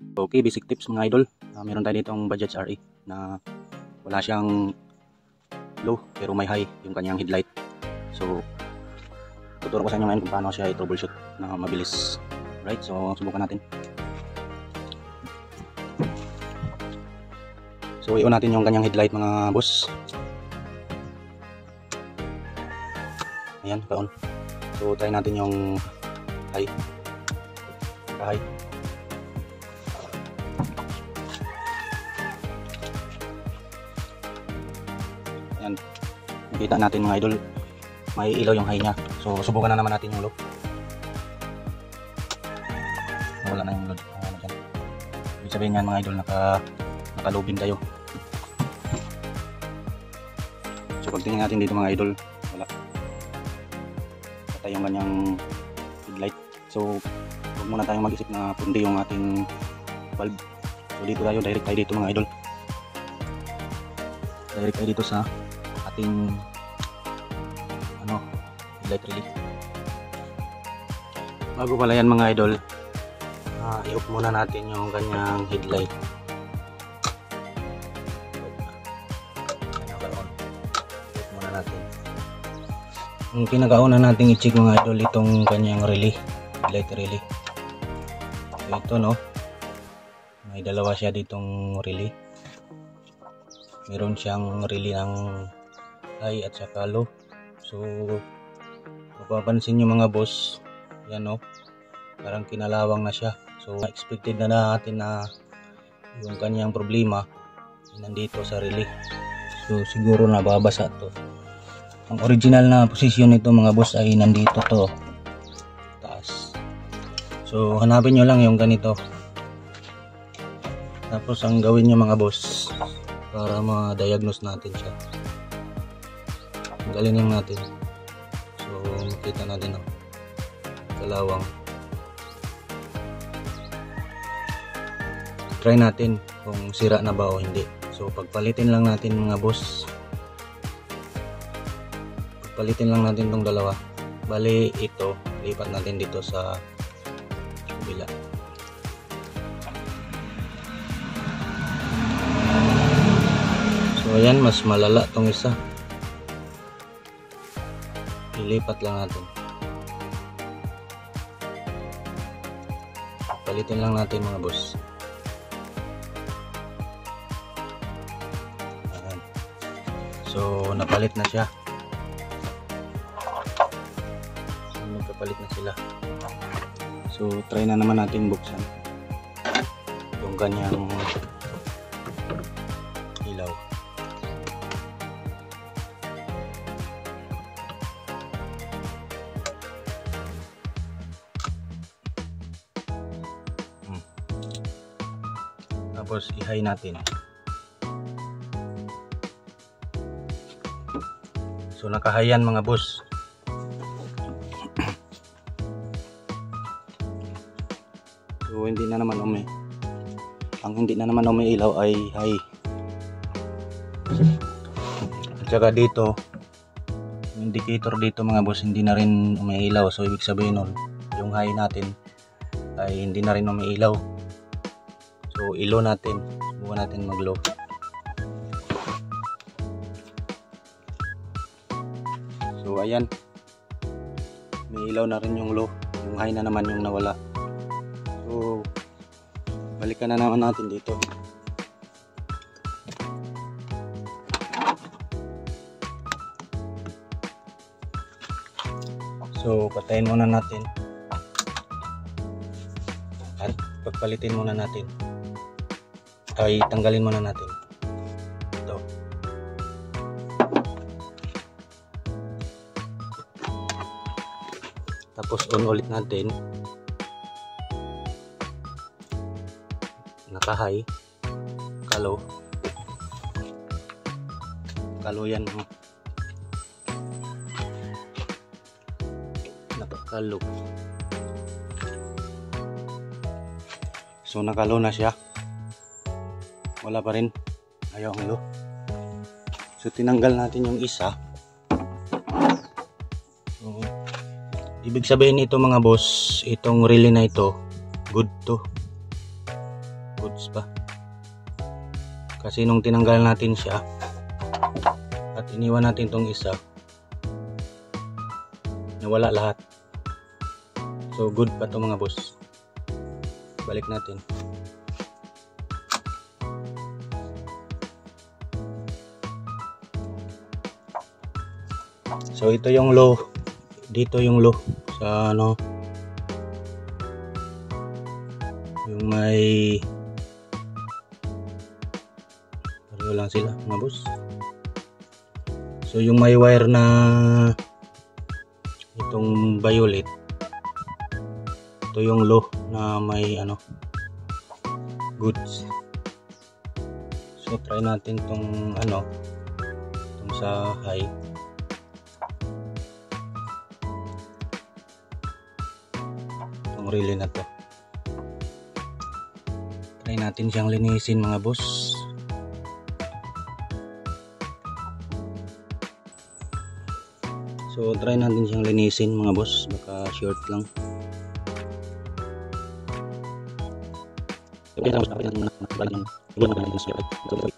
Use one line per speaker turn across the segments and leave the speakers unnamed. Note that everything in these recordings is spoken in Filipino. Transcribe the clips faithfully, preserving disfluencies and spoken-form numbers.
Okay, basic tips mga idol. Uh, meron tayo ditong Bajaj R E na wala siyang low pero may high yung kanyang headlight. So tuturo ko sa inyo ngayon kung paano siya i-troubleshoot na mabilis. Right, so subukan natin. So i-on natin yung kanyang headlight mga boss. Ayan, pa-on. So try natin yung high. High. Ayan. Nakita natin mga idol, may ilaw yung high niya. So subukan na naman natin yung low. Wala na yung load. Ano dyan. Ibig sabihin yan mga idol, naka, nakalubin tayo. So pagtingin natin dito mga idol, wala. Patay yung kanyang headlight. So huwag muna tayong mag-isip na pundi yung ating valve. So dito tayo, direct tayo dito mga idol. Direct tayo dito sa ating ano, headlight relay. Bago pala yan mga idol, uh, i-off muna natin yung kanyang headlight. I-off muna natin. Yung pinakauna natin i-check mga idol, itong kanyang relay, headlight relay. So ito no, may dalawa siya ditong relay. Meron siyang relay ng high at saka low. So mapapansin nyo mga boss, yan no, parang kinalawang na siya. So expected na natin na yung kanyang problema nandito sa relay. So siguro nababasa to. Ang original na posisyon nito mga boss ay nandito to, taas. So hanapin nyo lang yung ganito. Tapos ang gawin nyo mga boss para ma-diagnose natin siya, tanggalin natin. So makita natin ang kalawang. Try natin kung sira na ba o hindi. So pagpalitin lang natin mga boss, pagpalitin lang natin tong dalawa. Bali ito, lipat natin dito sa kabila. So ayan, mas malala tong isa. Ilipat lang natin. Palitin lang natin mga boss. Ayan. So napalit na siya. Nagkapalit na sila. So try na naman natin buksan yung kanyang ilaw. Tapos i-high natin. So nakahayan mga boss. So hindi na naman umi. Ang hindi na naman umiilaw ay high. At saka dito, yung indicator dito mga boss hindi na rin umiilaw. So ibig sabihin nun, yung high natin ay hindi na rin umiilaw. So ilo natin, subukan natin mag-low. So ayan, may ilaw na rin yung low, yung high na naman yung nawala. So balikan na naman natin dito. So patayin muna natin at pagpalitin muna natin. Ay tanggalin muna natin ito. Tapos on ulit natin. Naka high, kalo kalo yan, nakakalo. So nakalo na siya, wala pa rin, ayaw ang low. So tinanggal natin yung isa. So, ibig sabihin ito mga boss, itong relay na ito good to. goods pa. Kasi nung tinanggal natin siya at iniwan natin tong isa, nawala lahat. So good pa to mga boss. Balik natin. So ito yung low, dito yung low sa ano, yung may pareho lang sila mga boss. So yung may wire na itong violet, ito yung low na may ano, goods. So try natin tong ano, tong sa high. Tong relay na to, try natin siyang linisin mga boss. So try natin siyang linisin mga boss, baka short lang. Okay, tapos natin muna balik ng iwan natin ng short. So ito.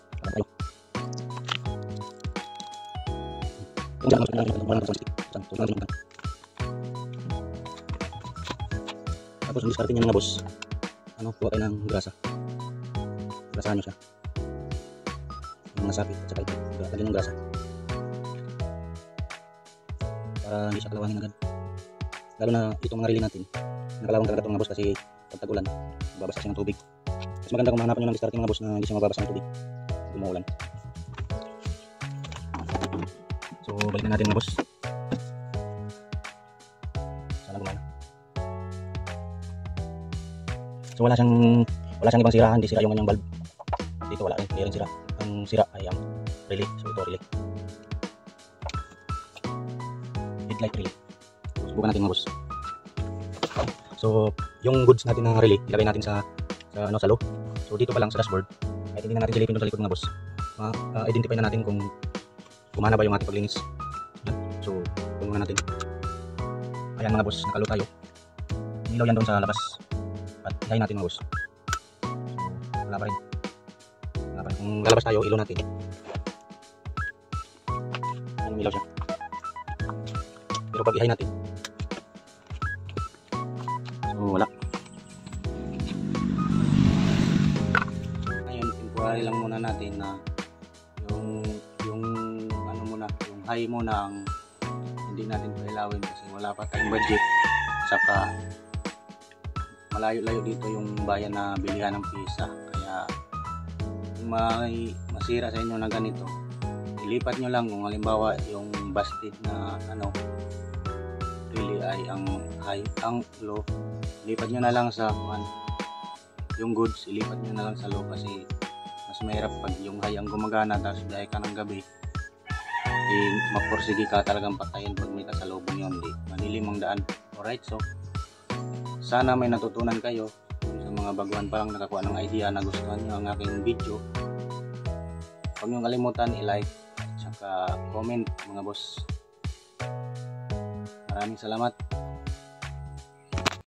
Kung saan natin ng wala sa stick. So natin natin. Tapos discard niya mga boss. Ano, kuha tayo ng grasa. Grasahan nyo siya. Yung nasapit at saka ito. Lagyan ng grasa. Para hindi siya kalawangin agad. Lalo na itong mga relay natin, nakalawang talaga itong mga boss kasi pag tag-ulan, babasa siya ng tubig. Mas maganda kung mahanapan nyo ng discard mga boss na hindi siya mababasa ng tubig kung maulan. So balik na natin mga boss. Sana gumana. So wala siyang wala siyang ibang sira, hindi sira yung kanyang bulb. Dito wala rin, hindi rin sira. Ang sira ay ang relay. So ito relay. Headlight relay. So, subukan natin mga boss. So yung goods natin ng relay, ilagay natin sa sa ano, sa low. So dito pa lang sa dashboard, ay hindi na natin silipin doon sa likod mga boss. Ma-identify na natin kung gumana ba yung ating paglinis. So tulungan natin. Ayan mga boss, nakalo tayo. Nilaw yan doon sa labas. At ilahin natin mga boss. So wala pa rin. Wala pa rin. Kung lalabas tayo, ilaw natin. Ayan, ilaw siya. Pero pag ihay natin, so wala. Ngayon, temporary lang muna natin na yung yung ano muna, yung high muna ang hindi natin pailawin kasi wala pa tayong budget. Saka malayo-layo dito yung bayan na bilihan ng pisa. Kaya kung may masira sa inyo na ganito, ilipat nyo lang. Kung halimbawa yung busted na ano really ay ang high, ang low, ilipat nyo na lang sa one. Yung goods, ilipat nyo na lang sa low kasi mas mahirap pag yung high ang gumagana tapos biyahe ka ng gabi, eh, maporsige ka talagang patayin pag may kasalubong yun, di manilim ang daan. Alright, so sana may natutunan kayo sa mga baguhan pa lang nakakuha ng idea na gustuhan nyo ang aking video. Huwag nyo kalimutan i-like at saka comment mga boss. Maraming salamat.